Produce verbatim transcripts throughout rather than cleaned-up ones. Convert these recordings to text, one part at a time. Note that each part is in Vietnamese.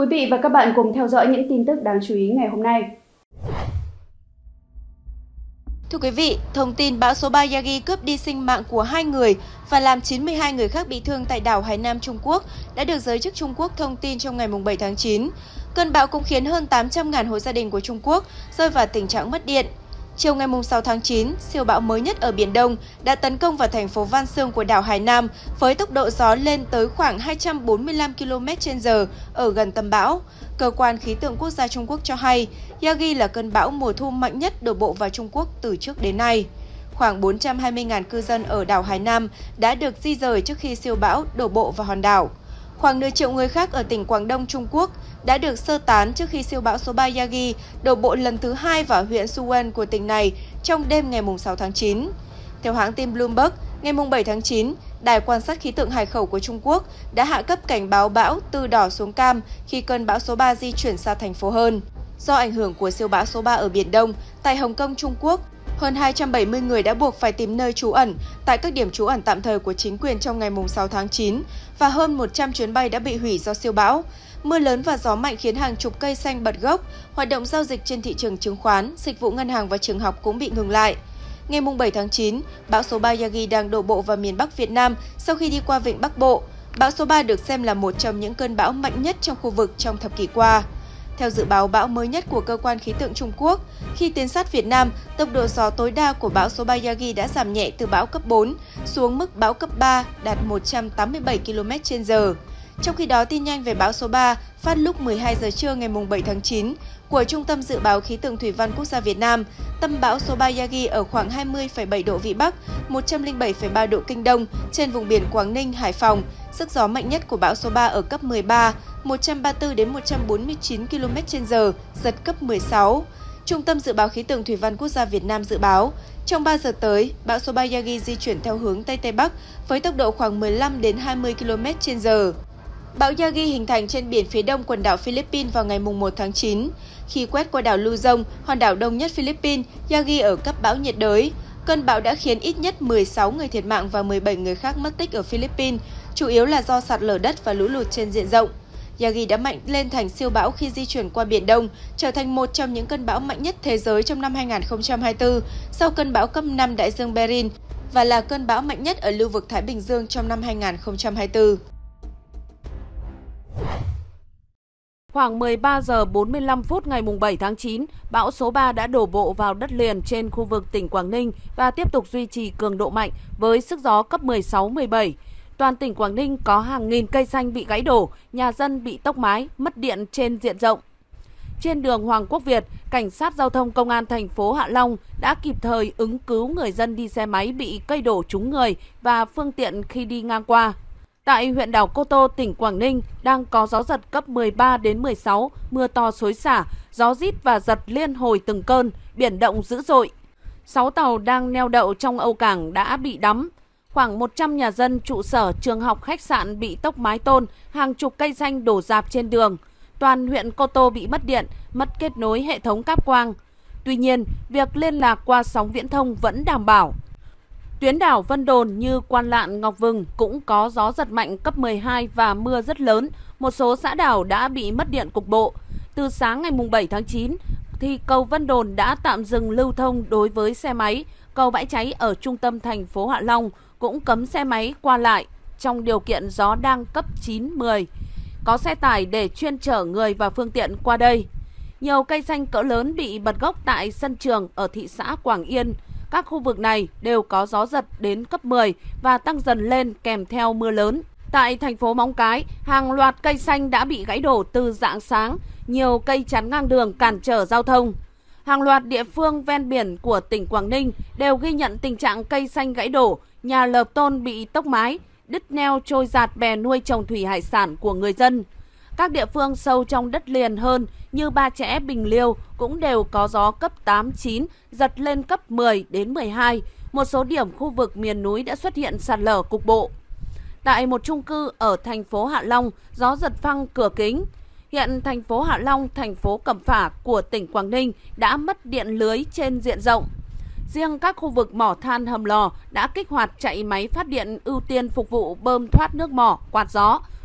quý vị và các bạn cùng theo dõi những tin tức đáng chú ý ngày hôm nay. Thưa quý vị, thông tin bão số ba Yagi cướp đi sinh mạng của hai người và làm chín mươi hai người khác bị thương tại đảo Hải Nam, Trung Quốc đã được giới chức Trung Quốc thông tin trong ngày bảy tháng chín. Cơn bão cũng khiến hơn tám trăm nghìn hộ gia đình của Trung Quốc rơi vào tình trạng mất điện. Chiều ngày sáu tháng chín, siêu bão mới nhất ở Biển Đông đã tấn công vào thành phố Van Sương của đảo Hải Nam với tốc độ gió lên tới khoảng hai trăm bốn mươi lăm ki lô mét trên giờ ở gần tâm bão. Cơ quan khí tượng quốc gia Trung Quốc cho hay, Yagi là cơn bão mùa thu mạnh nhất đổ bộ vào Trung Quốc từ trước đến nay. Khoảng bốn trăm hai mươi nghìn cư dân ở đảo Hải Nam đã được di rời trước khi siêu bão đổ bộ vào hòn đảo. Khoảng nửa triệu người khác ở tỉnh Quảng Đông, Trung Quốc đã được sơ tán trước khi siêu bão số ba Yagi đổ bộ lần thứ hai vào huyện Suwon của tỉnh này trong đêm ngày sáu tháng chín. Theo hãng tin Bloomberg, ngày bảy tháng chín, Đài quan sát khí tượng hải khẩu của Trung Quốc đã hạ cấp cảnh báo bão từ đỏ xuống cam khi cơn bão số ba di chuyển xa thành phố hơn. Do ảnh hưởng của siêu bão số ba ở Biển Đông, tại Hồng Kông, Trung Quốc, hơn hai trăm bảy mươi người đã buộc phải tìm nơi trú ẩn tại các điểm trú ẩn tạm thời của chính quyền trong ngày sáu tháng chín và hơn một trăm chuyến bay đã bị hủy do siêu bão. Mưa lớn và gió mạnh khiến hàng chục cây xanh bật gốc, hoạt động giao dịch trên thị trường chứng khoán, dịch vụ ngân hàng và trường học cũng bị ngừng lại. Ngày bảy tháng chín, bão số ba Yagi đang đổ bộ vào miền Bắc Việt Nam sau khi đi qua vịnh Bắc Bộ. Bão số ba được xem là một trong những cơn bão mạnh nhất trong khu vực trong thập kỷ qua. Theo dự báo bão mới nhất của cơ quan khí tượng Trung Quốc, khi tiến sát Việt Nam, tốc độ gió tối đa của bão số ba Yagi đã giảm nhẹ từ bão cấp bốn xuống mức bão cấp ba, đạt một trăm tám mươi bảy ki lô mét trên giờ. Trong khi đó, tin nhanh về bão số ba phát lúc mười hai giờ trưa ngày bảy tháng chín của Trung tâm Dự báo Khí tượng Thủy văn Quốc gia Việt Nam, tâm bão số ba Yagi ở khoảng hai mươi phẩy bảy độ Vĩ Bắc, một trăm lẻ bảy phẩy ba độ Kinh Đông trên vùng biển Quảng Ninh, Hải Phòng. Sức gió mạnh nhất của bão số ba ở cấp mười ba, một trăm ba mươi tư đến một trăm bốn mươi chín ki lô mét trên giờ, giật cấp mười sáu. Trung tâm Dự báo Khí tượng Thủy văn Quốc gia Việt Nam dự báo, trong ba giờ tới, bão số ba Yagi di chuyển theo hướng Tây Tây Bắc với tốc độ khoảng mười lăm đến hai mươi ki lô mét trên giờ. Bão Yagi hình thành trên biển phía đông quần đảo Philippines vào ngày một tháng chín. Khi quét qua đảo Luzon, hòn đảo đông nhất Philippines, Yagi ở cấp bão nhiệt đới. Cơn bão đã khiến ít nhất mười sáu người thiệt mạng và mười bảy người khác mất tích ở Philippines, chủ yếu là do sạt lở đất và lũ lụt trên diện rộng. Yagi đã mạnh lên thành siêu bão khi di chuyển qua Biển Đông, trở thành một trong những cơn bão mạnh nhất thế giới trong năm hai nghìn không trăm hai mươi tư, sau cơn bão cấp năm đại dương Beryl, và là cơn bão mạnh nhất ở lưu vực Thái Bình Dương trong năm hai nghìn không trăm hai mươi tư. Khoảng mười ba giờ bốn mươi lăm phút ngày bảy tháng chín, bão số ba đã đổ bộ vào đất liền trên khu vực tỉnh Quảng Ninh và tiếp tục duy trì cường độ mạnh với sức gió cấp mười sáu mười bảy. Toàn tỉnh Quảng Ninh có hàng nghìn cây xanh bị gãy đổ, nhà dân bị tốc mái, mất điện trên diện rộng. Trên đường Hoàng Quốc Việt, cảnh sát giao thông công an thành phố Hạ Long đã kịp thời ứng cứu người dân đi xe máy bị cây đổ trúng người và phương tiện khi đi ngang qua. Tại huyện đảo Cô Tô, tỉnh Quảng Ninh đang có gió giật cấp mười ba đến mười sáu, mưa to xối xả, gió rít và giật liên hồi từng cơn, biển động dữ dội. Sáu tàu đang neo đậu trong âu cảng đã bị đắm. Khoảng một trăm nhà dân, trụ sở, trường học, khách sạn bị tốc mái tôn, hàng chục cây xanh đổ rạp trên đường. Toàn huyện Cô Tô bị mất điện, mất kết nối hệ thống cáp quang. Tuy nhiên, việc liên lạc qua sóng viễn thông vẫn đảm bảo. Tuyến đảo Vân Đồn như Quan Lạn, Ngọc Vừng cũng có gió giật mạnh cấp mười hai và mưa rất lớn. Một số xã đảo đã bị mất điện cục bộ. Từ sáng ngày bảy tháng chín, thì cầu Vân Đồn đã tạm dừng lưu thông đối với xe máy. Cầu Bãi Cháy ở trung tâm thành phố Hạ Long cũng cấm xe máy qua lại trong điều kiện gió đang cấp chín mười. Có xe tải để chuyên chở người và phương tiện qua đây. Nhiều cây xanh cỡ lớn bị bật gốc tại sân trường ở thị xã Quảng Yên. Các khu vực này đều có gió giật đến cấp mười và tăng dần lên kèm theo mưa lớn. Tại thành phố Móng Cái, hàng loạt cây xanh đã bị gãy đổ từ rạng sáng, nhiều cây chắn ngang đường cản trở giao thông. Hàng loạt địa phương ven biển của tỉnh Quảng Ninh đều ghi nhận tình trạng cây xanh gãy đổ, nhà lợp tôn bị tốc mái, đứt neo trôi dạt bè nuôi trồng thủy hải sản của người dân. Các địa phương sâu trong đất liền hơn như Ba Chẽ, Bình Liêu cũng đều có gió cấp tám, chín, giật lên cấp mười đến mười hai. Một số điểm khu vực miền núi đã xuất hiện sạt lở cục bộ. Tại một chung cư ở thành phố Hạ Long, gió giật phăng cửa kính. Hiện thành phố Hạ Long, thành phố Cẩm Phả của tỉnh Quảng Ninh đã mất điện lưới trên diện rộng. Riêng các khu vực mỏ than Hầm Lò đã kích hoạt chạy máy phát điện ưu tiên phục vụ bơm thoát nước mỏ, quạt gió,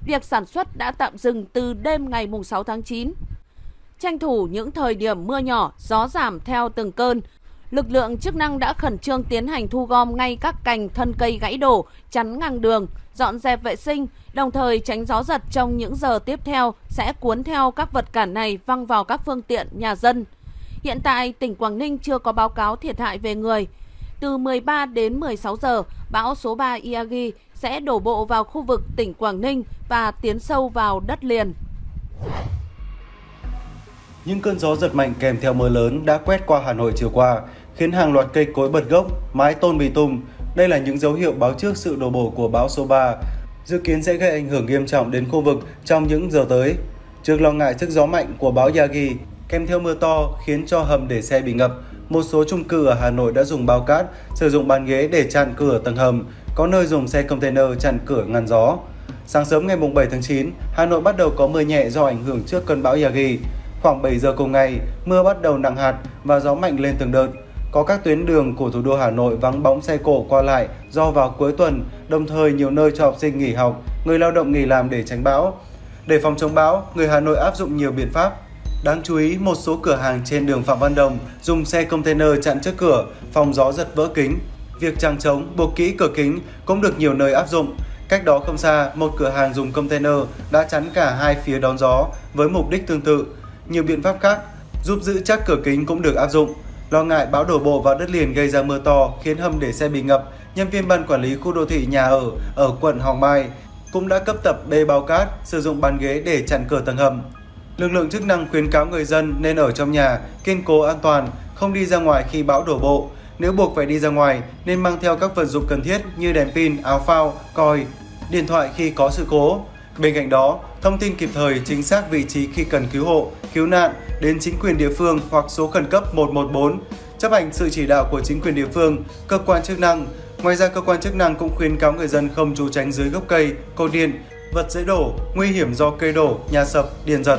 việc sản xuất đã tạm dừng từ đêm ngày sáu tháng chín. Tranh thủ những thời điểm mưa nhỏ, gió giảm theo từng cơn, lực lượng chức năng đã khẩn trương tiến hành thu gom ngay các cành thân cây gãy đổ, chắn ngang đường, dọn dẹp vệ sinh, đồng thời tránh gió giật trong những giờ tiếp theo sẽ cuốn theo các vật cản này văng vào các phương tiện nhà dân. Hiện tại, tỉnh Quảng Ninh chưa có báo cáo thiệt hại về người. Từ mười ba đến mười sáu giờ, bão số ba Yagi sẽ đổ bộ vào khu vực tỉnh Quảng Ninh và tiến sâu vào đất liền. Những cơn gió giật mạnh kèm theo mưa lớn đã quét qua Hà Nội chiều qua, khiến hàng loạt cây cối bật gốc, mái tôn bị tung. Đây là những dấu hiệu báo trước sự đổ bộ của bão số ba, dự kiến sẽ gây ảnh hưởng nghiêm trọng đến khu vực trong những giờ tới. Trước lo ngại sức gió mạnh của bão Yagi kèm theo mưa to khiến cho hầm để xe bị ngập, một số chung cư ở Hà Nội đã dùng bao cát, sử dụng bàn ghế để chặn cửa tầng hầm, có nơi dùng xe container chặn cửa ngăn gió. Sáng sớm ngày bảy tháng chín, Hà Nội bắt đầu có mưa nhẹ do ảnh hưởng trước cơn bão Yagi. Khoảng bảy giờ cùng ngày, mưa bắt đầu nặng hạt và gió mạnh lên từng đợt. Có các tuyến đường của thủ đô Hà Nội vắng bóng xe cộ qua lại do vào cuối tuần, đồng thời nhiều nơi cho học sinh nghỉ học, người lao động nghỉ làm để tránh bão. Để phòng chống bão, người Hà Nội áp dụng nhiều biện pháp. Đáng chú ý, một số cửa hàng trên đường Phạm Văn Đồng dùng xe container chặn trước cửa, phòng gió giật vỡ kính. Việc chằng chống, buộc kỹ cửa kính cũng được nhiều nơi áp dụng. Cách đó không xa, một cửa hàng dùng container đã chắn cả hai phía đón gió với mục đích tương tự. Nhiều biện pháp khác giúp giữ chắc cửa kính cũng được áp dụng. Lo ngại bão đổ bộ vào đất liền gây ra mưa to khiến hầm để xe bị ngập, nhân viên ban quản lý khu đô thị nhà ở ở quận Hoàng Mai cũng đã cấp tập bê bao cát, sử dụng bàn ghế để chặn cửa tầng hầm. Lực lượng chức năng khuyến cáo người dân nên ở trong nhà, kiên cố an toàn, không đi ra ngoài khi bão đổ bộ. Nếu buộc phải đi ra ngoài, nên mang theo các vật dụng cần thiết như đèn pin, áo phao, còi, điện thoại khi có sự cố. Bên cạnh đó, thông tin kịp thời, chính xác vị trí khi cần cứu hộ, cứu nạn đến chính quyền địa phương hoặc số khẩn cấp một một bốn. Chấp hành sự chỉ đạo của chính quyền địa phương, cơ quan chức năng. Ngoài ra, cơ quan chức năng cũng khuyến cáo người dân không trú tránh dưới gốc cây, cột điện, vật dễ đổ, nguy hiểm do cây đổ, nhà sập, điện giật.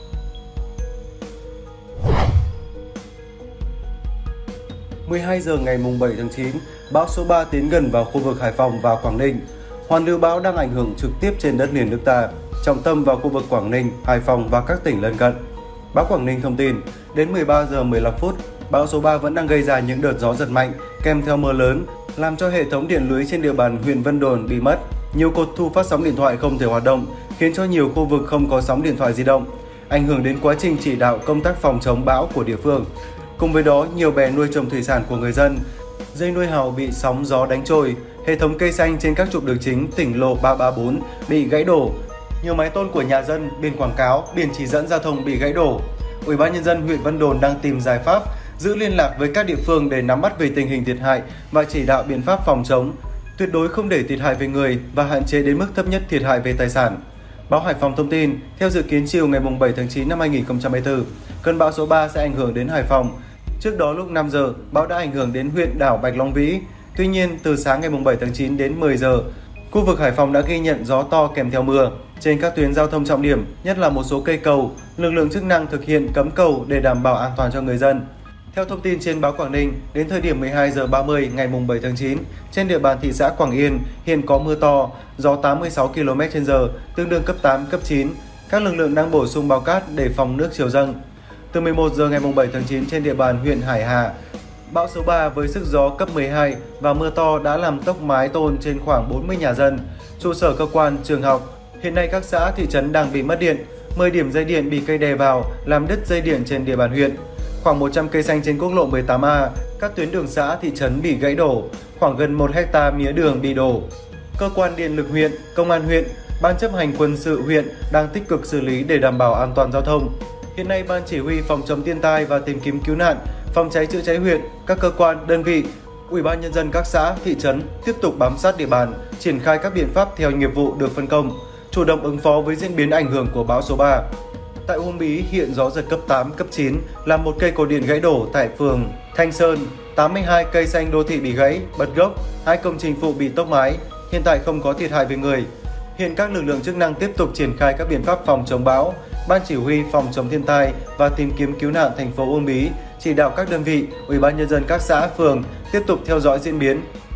mười hai giờ ngày bảy tháng chín, bão số ba tiến gần vào khu vực Hải Phòng và Quảng Ninh. Hoàn lưu bão đang ảnh hưởng trực tiếp trên đất liền nước ta, trọng tâm vào khu vực Quảng Ninh, Hải Phòng và các tỉnh lân cận. Báo Quảng Ninh thông tin, đến mười ba giờ mười lăm phút, bão số ba vẫn đang gây ra những đợt gió giật mạnh kèm theo mưa lớn, làm cho hệ thống điện lưới trên địa bàn huyện Vân Đồn bị mất. Nhiều cột thu phát sóng điện thoại không thể hoạt động, khiến cho nhiều khu vực không có sóng điện thoại di động, ảnh hưởng đến quá trình chỉ đạo công tác phòng chống bão của địa phương. Cùng với đó, nhiều bè nuôi trồng thủy sản của người dân, dây nuôi hào bị sóng gió đánh trôi, hệ thống cây xanh trên các trục đường chính tỉnh lộ ba ba bốn bị gãy đổ, nhiều mái tôn của nhà dân, biển quảng cáo, biển chỉ dẫn giao thông bị gãy đổ. Ủy ban nhân dân huyện Vân Đồn đang tìm giải pháp, giữ liên lạc với các địa phương để nắm bắt về tình hình thiệt hại và chỉ đạo biện pháp phòng chống, tuyệt đối không để thiệt hại về người và hạn chế đến mức thấp nhất thiệt hại về tài sản. Báo Hải Phòng thông tin, theo dự kiến chiều ngày bảy tháng chín năm hai nghìn không trăm hai mươi tư, cơn bão số ba sẽ ảnh hưởng đến Hải Phòng. Trước đó lúc năm giờ, bão đã ảnh hưởng đến huyện đảo Bạch Long Vĩ. Tuy nhiên, từ sáng ngày bảy tháng chín đến mười giờ, khu vực Hải Phòng đã ghi nhận gió to kèm theo mưa. Trên các tuyến giao thông trọng điểm, nhất là một số cây cầu, lực lượng chức năng thực hiện cấm cầu để đảm bảo an toàn cho người dân. Theo thông tin trên báo Quảng Ninh, đến thời điểm mười hai giờ ba mươi ngày bảy tháng chín, trên địa bàn thị xã Quảng Yên hiện có mưa to, gió tám mươi sáu ki lô mét trên giờ, tương đương cấp tám, cấp chín. Các lực lượng đang bổ sung bao cát để phòng nước triều dâng. Từ mười một giờ ngày bảy tháng chín trên địa bàn huyện Hải Hà, bão số ba với sức gió cấp mười hai và mưa to đã làm tốc mái tôn trên khoảng bốn mươi nhà dân, trụ sở cơ quan, trường học. Hiện nay các xã, thị trấn đang bị mất điện, mười điểm dây điện bị cây đè vào, làm đứt dây điện trên địa bàn huyện. Khoảng một trăm cây xanh trên quốc lộ mười tám A, các tuyến đường xã, thị trấn bị gãy đổ, khoảng gần một héc ta mía đường bị đổ. Cơ quan điện lực huyện, công an huyện, ban chấp hành quân sự huyện đang tích cực xử lý để đảm bảo an toàn giao thông. Hiện nay, Ban Chỉ huy Phòng chống thiên tai và tìm kiếm cứu nạn, Phòng cháy chữa cháy huyện, các cơ quan, đơn vị, Ủy ban nhân dân các xã, thị trấn tiếp tục bám sát địa bàn, triển khai các biện pháp theo nhiệm vụ được phân công, chủ động ứng phó với diễn biến ảnh hưởng của bão số ba. Tại Uông Bí, hiện gió giật cấp tám, cấp chín, làm một cây cột điện gãy đổ tại phường Thanh Sơn, tám mươi hai cây xanh đô thị bị gãy, bật gốc, hai công trình phụ bị tốc mái. Hiện tại không có thiệt hại về người. Hiện các lực lượng chức năng tiếp tục triển khai các biện pháp phòng chống bão. Ban Chỉ huy Phòng chống thiên tai và tìm kiếm cứu nạn thành phố Uông Bí chỉ đạo các đơn vị, Ủy ban nhân dân các xã, phường tiếp tục theo dõi diễn biến,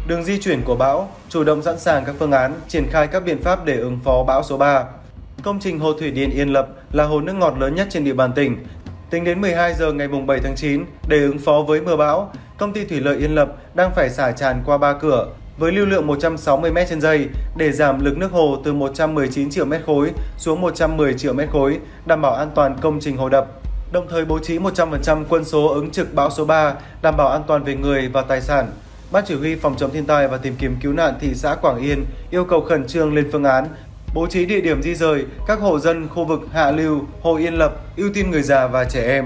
đường di chuyển của bão, chủ động sẵn sàng các phương án, triển khai các biện pháp để ứng phó bão số ba. Công trình hồ thủy điện Yên Lập là hồ nước ngọt lớn nhất trên địa bàn tỉnh. Tính đến mười hai giờ ngày bảy tháng chín, để ứng phó với mưa bão, công ty thủy lợi Yên Lập đang phải xả tràn qua ba cửa với lưu lượng một trăm sáu mươi mét trên giây để giảm lực nước hồ từ một trăm mười chín triệu mét khối xuống một trăm mười triệu mét khối, đảm bảo an toàn công trình hồ đập. Đồng thời bố trí một trăm phần trăm quân số ứng trực bão số ba, đảm bảo an toàn về người và tài sản. Ban chỉ huy phòng chống thiên tai và tìm kiếm cứu nạn thị xã Quảng Yên yêu cầu khẩn trương lên phương án, bố trí địa điểm di rời các hộ dân khu vực hạ lưu, hồ Yên Lập, ưu tiên người già và trẻ em.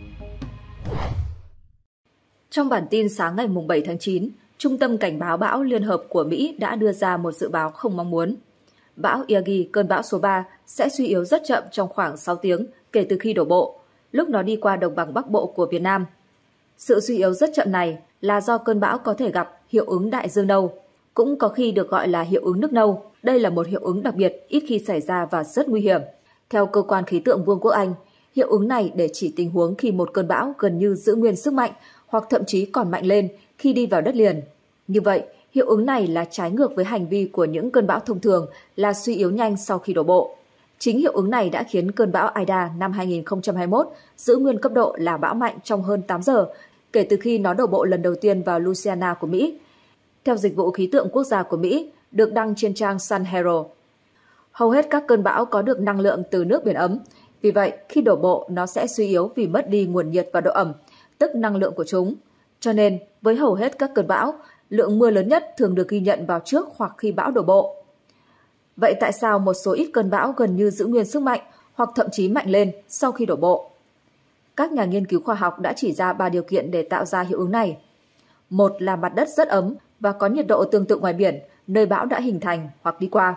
Trong bản tin sáng ngày bảy tháng chín, Trung tâm Cảnh báo bão Liên hợp của Mỹ đã đưa ra một dự báo không mong muốn. Bão Yagi, cơn bão số ba, sẽ suy yếu rất chậm trong khoảng sáu tiếng kể từ khi đổ bộ, lúc nó đi qua đồng bằng Bắc Bộ của Việt Nam. Sự suy yếu rất chậm này là do cơn bão có thể gặp hiệu ứng đại dương nâu, cũng có khi được gọi là hiệu ứng nước nâu. Đây là một hiệu ứng đặc biệt ít khi xảy ra và rất nguy hiểm. Theo cơ quan khí tượng Vương quốc Anh, hiệu ứng này để chỉ tình huống khi một cơn bão gần như giữ nguyên sức mạnh hoặc thậm chí còn mạnh lên khi đi vào đất liền. Như vậy, hiệu ứng này là trái ngược với hành vi của những cơn bão thông thường là suy yếu nhanh sau khi đổ bộ. Chính hiệu ứng này đã khiến cơn bão Ida năm hai nghìn không trăm hai mươi mốt giữ nguyên cấp độ là bão mạnh trong hơn tám giờ kể từ khi nó đổ bộ lần đầu tiên vào Louisiana của Mỹ. Theo Dịch vụ Khí tượng Quốc gia của Mỹ, được đăng trên trang Sun Herald. Hầu hết các cơn bão có được năng lượng từ nước biển ấm, vì vậy khi đổ bộ nó sẽ suy yếu vì mất đi nguồn nhiệt và độ ẩm, tức năng lượng của chúng. Cho nên, với hầu hết các cơn bão, lượng mưa lớn nhất thường được ghi nhận vào trước hoặc khi bão đổ bộ. Vậy tại sao một số ít cơn bão gần như giữ nguyên sức mạnh hoặc thậm chí mạnh lên sau khi đổ bộ? Các nhà nghiên cứu khoa học đã chỉ ra ba điều kiện để tạo ra hiệu ứng này. Một là mặt đất rất ấm và có nhiệt độ tương tự ngoài biển, nơi bão đã hình thành hoặc đi qua.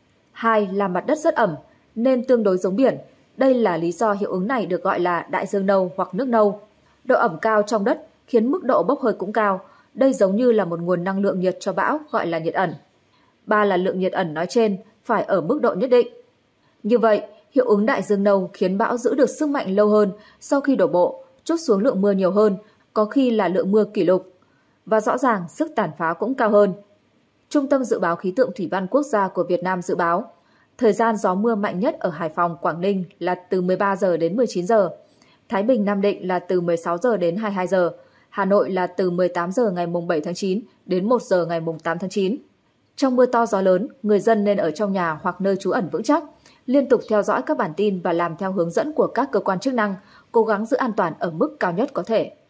Hai là mặt đất rất ẩm, nên tương đối giống biển. Đây là lý do hiệu ứng này được gọi là đại dương nâu hoặc nước nâu. Độ ẩm cao trong đất khiến mức độ bốc hơi cũng cao. Đây giống như là một nguồn năng lượng nhiệt cho bão gọi là nhiệt ẩn. Ba là lượng nhiệt ẩn nói trên phải ở mức độ nhất định. Như vậy, hiệu ứng đại dương nâu khiến bão giữ được sức mạnh lâu hơn sau khi đổ bộ, trút xuống lượng mưa nhiều hơn, có khi là lượng mưa kỷ lục. Và rõ ràng sức tàn phá cũng cao hơn. Trung tâm Dự báo Khí tượng Thủy văn Quốc gia của Việt Nam dự báo, thời gian gió mưa mạnh nhất ở Hải Phòng, Quảng Ninh là từ mười ba giờ đến mười chín giờ, Thái Bình, Nam Định là từ mười sáu giờ đến hai mươi hai giờ, Hà Nội là từ mười tám giờ ngày bảy tháng chín đến một giờ ngày tám tháng chín. Trong mưa to gió lớn, người dân nên ở trong nhà hoặc nơi trú ẩn vững chắc, liên tục theo dõi các bản tin và làm theo hướng dẫn của các cơ quan chức năng, cố gắng giữ an toàn ở mức cao nhất có thể.